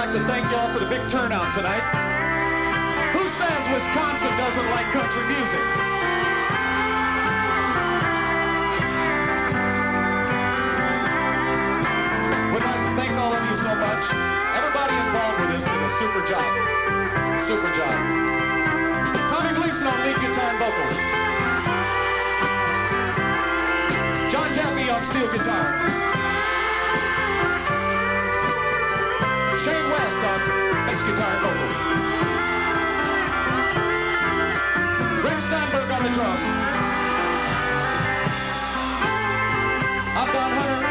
like to thank y'all for the big turnout tonight. Who says Wisconsin doesn't like country music? We'd like to thank all of you so much. Everybody involved with this did a super job. Super job. Tommy Gleason on lead guitar and vocals. Jon Jaffe on steel guitar. On bass guitar and vocals. Steinberg on the drums. I'm Don Hunter.